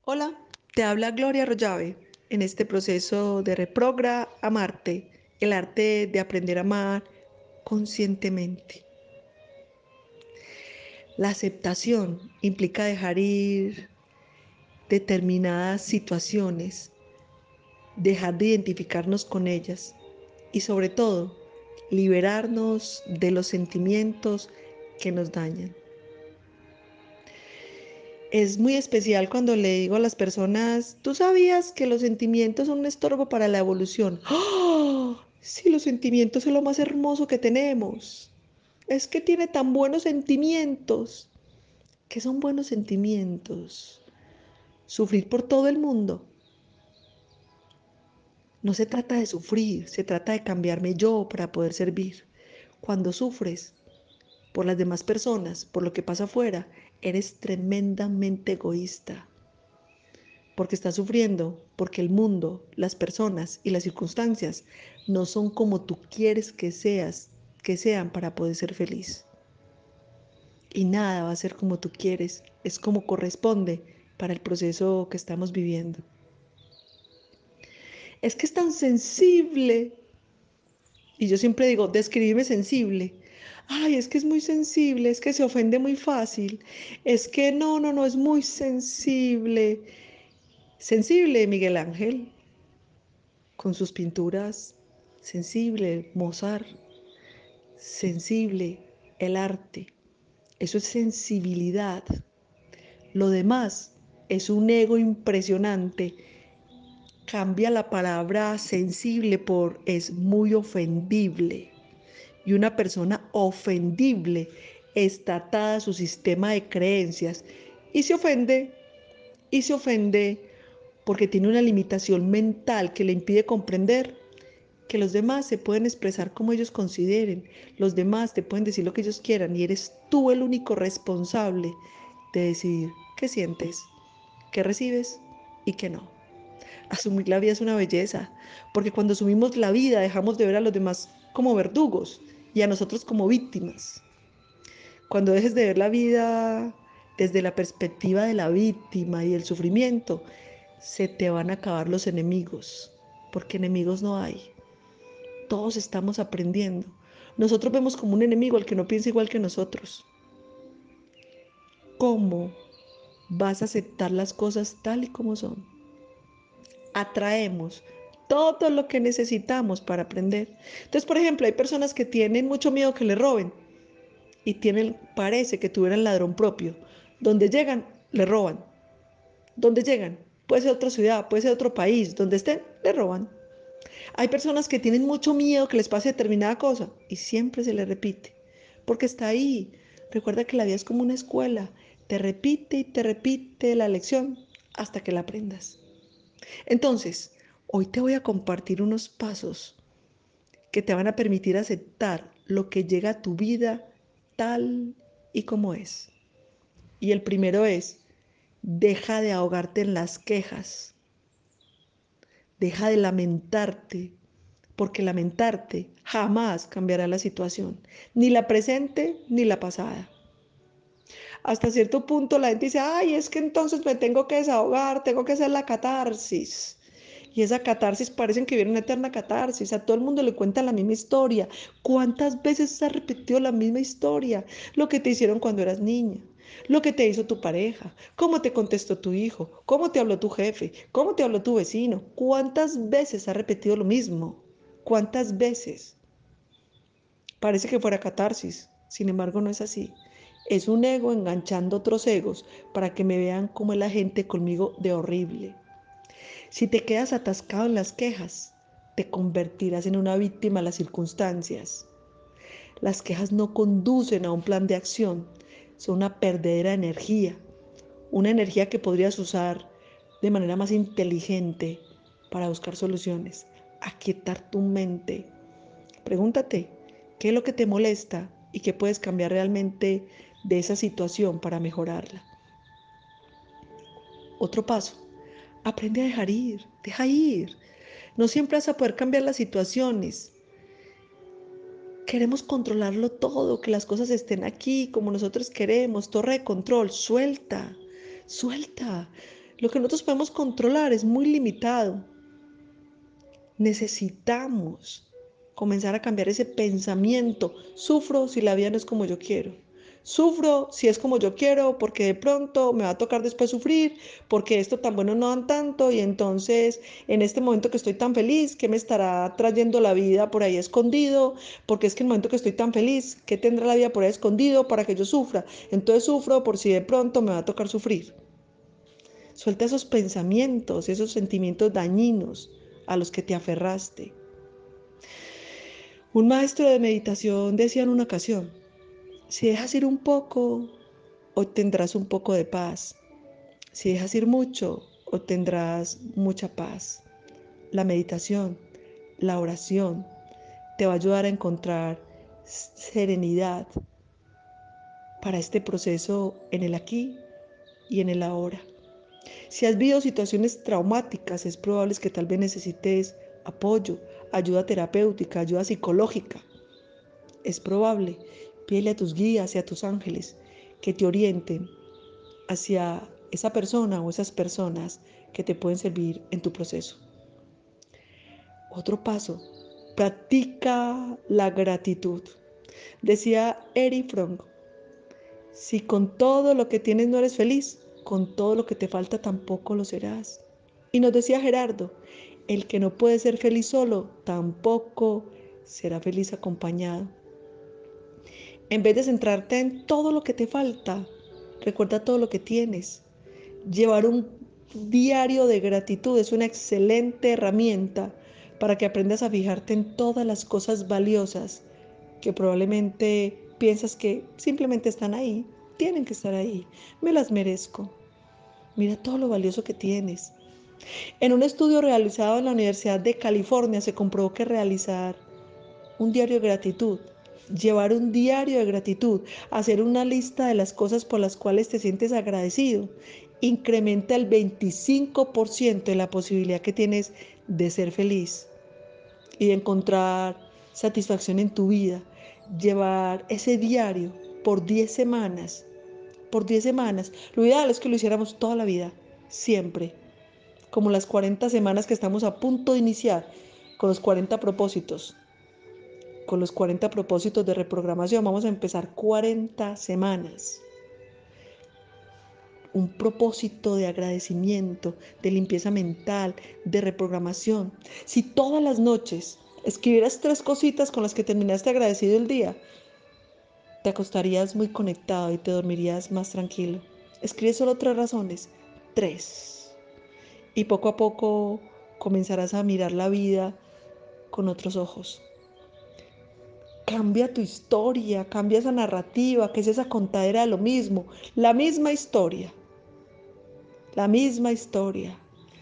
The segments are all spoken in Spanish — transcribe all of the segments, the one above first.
Hola, te habla Gloria Rollave en este proceso de Reprogra Amarte, el arte de aprender a amar conscientemente. La aceptación implica dejar ir determinadas situaciones, dejar de identificarnos con ellas y sobre todo liberarnos de los sentimientos que nos dañan. Es muy especial cuando le digo a las personas, ¿tú sabías que los sentimientos son un estorbo para la evolución? ¡Oh! Sí, los sentimientos es lo más hermoso que tenemos. Es que tiene tan buenos sentimientos. ¿Qué son buenos sentimientos? Sufrir por todo el mundo. No se trata de sufrir, se trata de cambiarme yo para poder servir. Cuando sufres por las demás personas, por lo que pasa afuera, eres tremendamente egoísta. Porque estás sufriendo, porque el mundo, las personas y las circunstancias no son como tú quieres que sean para poder ser feliz. Y nada va a ser como tú quieres, es como corresponde para el proceso que estamos viviendo. Es que es tan sensible. Y yo siempre digo, describirme sensible. Ay, es que es muy sensible, es que se ofende muy fácil. Es que no, es muy sensible. Sensible, Miguel Ángel, con sus pinturas, sensible, Mozart, sensible, el arte. Eso es sensibilidad. Lo demás es un ego impresionante. Cambia la palabra sensible por es muy ofendible. Y una persona ofendible está atada a su sistema de creencias y se ofende porque tiene una limitación mental que le impide comprender que los demás se pueden expresar como ellos consideren, los demás te pueden decir lo que ellos quieran y eres tú el único responsable de decidir qué sientes, qué recibes y qué no. Asumir la vida es una belleza, porque cuando asumimos la vida dejamos de ver a los demás como verdugos y a nosotros como víctimas. Cuando dejes de ver la vida desde la perspectiva de la víctima y el sufrimiento, se te van a acabar los enemigos, porque enemigos no hay. Todos estamos aprendiendo. Nosotros vemos como un enemigo al que no piensa igual que nosotros. ¿Cómo vas a aceptar las cosas tal y como son? Atraemos todo lo que necesitamos para aprender. Entonces, por ejemplo, hay personas que tienen mucho miedo que le roben y parece que tuvieran ladrón propio. Donde llegan, le roban. Donde llegan, puede ser otra ciudad, puede ser otro país, donde estén, le roban. Hay personas que tienen mucho miedo que les pase determinada cosa y siempre se les repite, porque está ahí. Recuerda que la vida es como una escuela, te repite y te repite la lección hasta que la aprendas. Entonces, hoy te voy a compartir unos pasos que te van a permitir aceptar lo que llega a tu vida tal y como es. Y el primero es, deja de ahogarte en las quejas, deja de lamentarte, porque lamentarte jamás cambiará la situación, ni la presente ni la pasada. Hasta cierto punto la gente dice, ay, es que entonces me tengo que desahogar, tengo que hacer la catarsis. Y esa catarsis parecen que viene una eterna catarsis. A todo el mundo le cuentan la misma historia. ¿Cuántas veces se ha repetido la misma historia? Lo que te hicieron cuando eras niña, lo que te hizo tu pareja, cómo te contestó tu hijo, cómo te habló tu jefe, cómo te habló tu vecino. ¿Cuántas veces ha repetido lo mismo? ¿Cuántas veces? Parece que fuera catarsis, sin embargo no es así. Es un ego enganchando otros egos para que me vean como es la gente conmigo de horrible. Si te quedas atascado en las quejas, te convertirás en una víctima de las circunstancias. Las quejas no conducen a un plan de acción, son una perdedera de energía, una energía que podrías usar de manera más inteligente para buscar soluciones, aquietar tu mente. Pregúntate, ¿qué es lo que te molesta y qué puedes cambiar realmente de esa situación para mejorarla? Otro paso, aprende a dejar ir, deja ir. No siempre vas a poder cambiar las situaciones. Queremos controlarlo todo, que las cosas estén aquí como nosotros queremos, torre de control, suelta, suelta. Lo que nosotros podemos controlar es muy limitado. Necesitamos comenzar a cambiar ese pensamiento. Sufro si la vida no es como yo quiero. Sufro si es como yo quiero porque de pronto me va a tocar después sufrir, porque esto tan bueno no dan tanto y entonces en este momento que estoy tan feliz, ¿qué me estará trayendo la vida por ahí escondido? Porque es que el momento que estoy tan feliz, ¿qué tendrá la vida por ahí escondido para que yo sufra? Entonces sufro por si de pronto me va a tocar sufrir. Suelta esos pensamientos, esos sentimientos dañinos a los que te aferraste. Un maestro de meditación decía en una ocasión, si dejas ir un poco, obtendrás un poco de paz. Si dejas ir mucho, obtendrás mucha paz. La meditación, la oración, te va a ayudar a encontrar serenidad para este proceso en el aquí y en el ahora. Si has vivido situaciones traumáticas, es probable que tal vez necesites apoyo, ayuda terapéutica, ayuda psicológica. Es probable. Pídele a tus guías y a tus ángeles que te orienten hacia esa persona o esas personas que te pueden servir en tu proceso. Otro paso, practica la gratitud. Decía Erich Fromm, si con todo lo que tienes no eres feliz, con todo lo que te falta tampoco lo serás. Y nos decía Gerardo, el que no puede ser feliz solo, tampoco será feliz acompañado. En vez de centrarte en todo lo que te falta, recuerda todo lo que tienes. Llevar un diario de gratitud es una excelente herramienta para que aprendas a fijarte en todas las cosas valiosas que probablemente piensas que simplemente están ahí, tienen que estar ahí, me las merezco. Mira todo lo valioso que tienes. En un estudio realizado en la Universidad de California se comprobó que realizar un diario de gratitud, llevar un diario de gratitud, hacer una lista de las cosas por las cuales te sientes agradecido, incrementa el 25% de la posibilidad que tienes de ser feliz y de encontrar satisfacción en tu vida. Llevar ese diario por 10 semanas, por 10 semanas. Lo ideal es que lo hiciéramos toda la vida, siempre, como las 40 semanas que estamos a punto de iniciar con los 40 propósitos. Con los 40 propósitos de reprogramación vamos a empezar 40 semanas. Un propósito de agradecimiento, de limpieza mental, de reprogramación. Si todas las noches escribieras 3 cositas con las que terminaste agradecido el día, te acostarías muy conectado y te dormirías más tranquilo. Escribe solo 3 razones, 3. Y poco a poco comenzarás a mirar la vida con otros ojos. Cambia tu historia, cambia esa narrativa, que es esa contadera de lo mismo, la misma historia, la misma historia.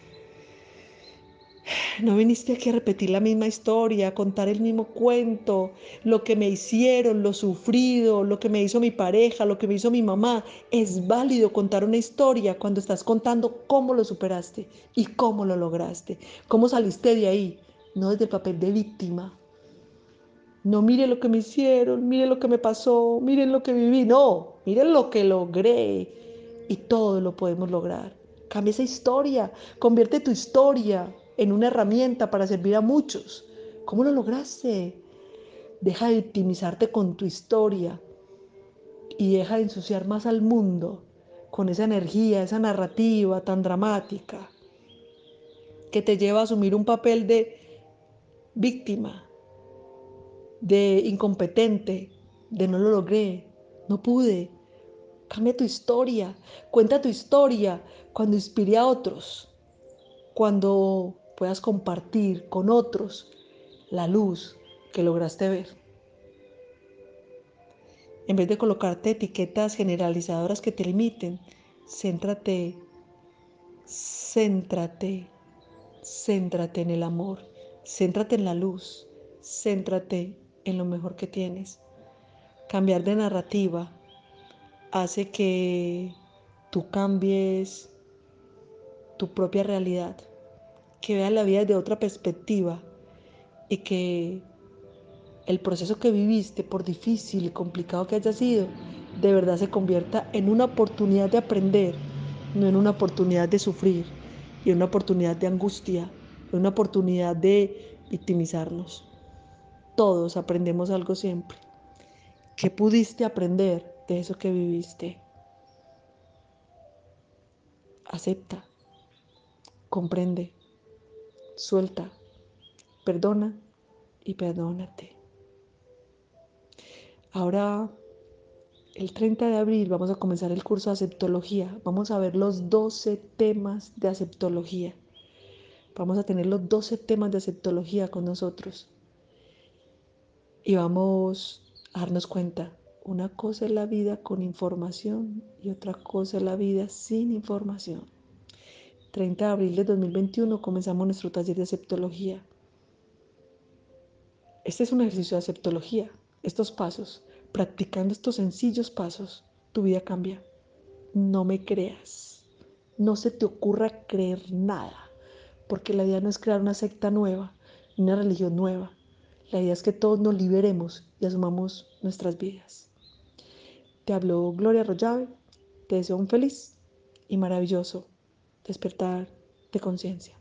No viniste aquí a repetir la misma historia, a contar el mismo cuento, lo que me hicieron, lo sufrido, lo que me hizo mi pareja, lo que me hizo mi mamá. Es válido contar una historia cuando estás contando cómo lo superaste y cómo lo lograste, cómo saliste de ahí, no desde el papel de víctima. No, mire lo que me hicieron, mire lo que me pasó, miren lo que viví. No, miren lo que logré. Y todo lo podemos lograr. Cambia esa historia, convierte tu historia en una herramienta para servir a muchos. ¿Cómo lo lograste? Deja de victimizarte con tu historia y deja de ensuciar más al mundo con esa energía, esa narrativa tan dramática que te lleva a asumir un papel de víctima, de incompetente, de no lo logré, no pude. Cambia tu historia, cuenta tu historia cuando inspire a otros, cuando puedas compartir con otros la luz que lograste ver. En vez de colocarte etiquetas generalizadoras que te limiten, céntrate, céntrate, céntrate en el amor, céntrate en la luz, céntrate en lo mejor que tienes. Cambiar de narrativa hace que tú cambies tu propia realidad, que veas la vida desde otra perspectiva y que el proceso que viviste, por difícil y complicado que haya sido, de verdad se convierta en una oportunidad de aprender, no en una oportunidad de sufrir y en una oportunidad de angustia, en una oportunidad de victimizarnos. Todos aprendemos algo siempre. ¿Qué pudiste aprender de eso que viviste? Acepta, comprende, suelta, perdona y perdónate. Ahora, el 30 de abril vamos a comenzar el curso de aceptología. Vamos a ver los 12 temas de aceptología. Vamos a tener los 12 temas de aceptología con nosotros. Y vamos a darnos cuenta, una cosa es la vida con información y otra cosa es la vida sin información. 30 de abril de 2021 comenzamos nuestro taller de aceptología. Este es un ejercicio de aceptología. Estos pasos, practicando estos sencillos pasos, tu vida cambia. No me creas. No se te ocurra creer nada, porque la idea no es crear una secta nueva, ni una religión nueva. La idea es que todos nos liberemos y asumamos nuestras vidas. Te habló Gloria Arroyave. Te deseo un feliz y maravilloso despertar de conciencia.